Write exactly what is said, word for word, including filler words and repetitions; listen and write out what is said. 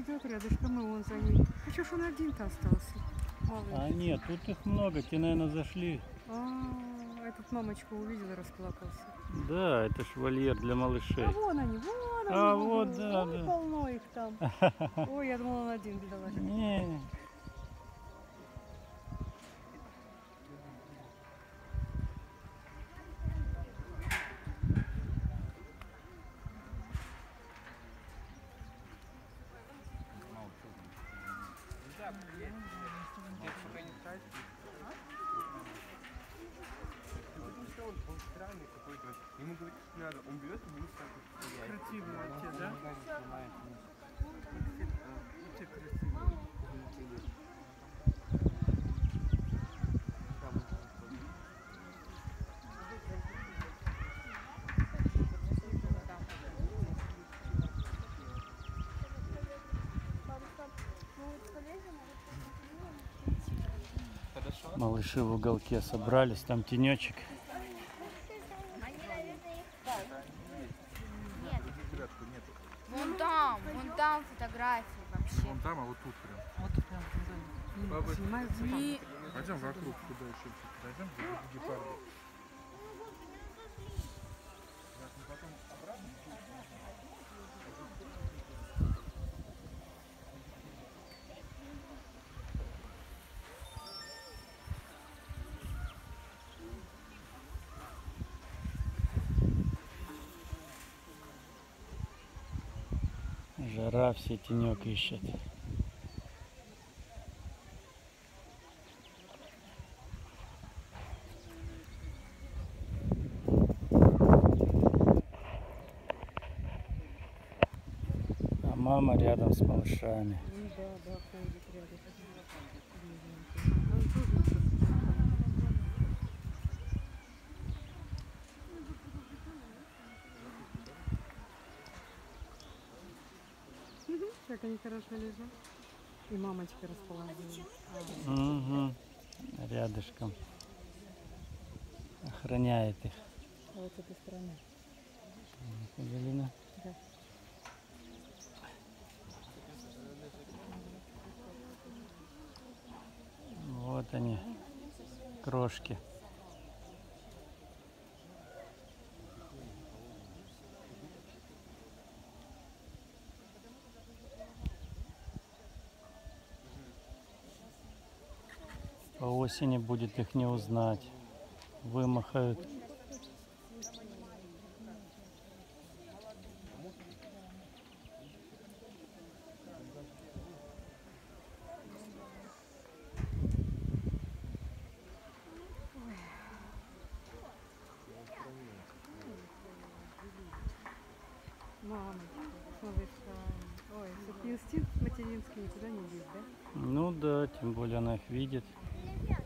идет рядышком, и он за ним. А что ж он один-то остался? Малыш. А нет, тут их много, те, наверное, зашли. А, этот мамочку увидел и расплакался. Да, это ж вольер для малышей. А вон они, вон они. А в вот, углу. да, Ой, да. полно их там. Ой, я думала, он один бедолага. Не. Он странный какой-то. Ему говорить надо, он берет и будет так вот стоять. Красивый отец, да? Ты красивый. Малыши в уголке собрались, там тенечек. Вон там, вон там фотографии вообще. Вон там, а вот тут прям. Вот тут прям Бабы- снимаются там. И Пойдем вокруг, туда еще чуть подойдем, где гепарды. Жара, все тенек ищет. А мама рядом с малышами. Ну да, да, ходит рядом. Как они хорошо лежат. И мамочка расположилась. Угу. Рядышком. Охраняет их. А вот с этой стороны. Эвелина. Да. Вот они, крошки. По осени будет их не узнать. Вымахают. Мамочка, малыша. Ой, все инстинкт материнский никуда не деть, да? Ну да, тем более она их видит.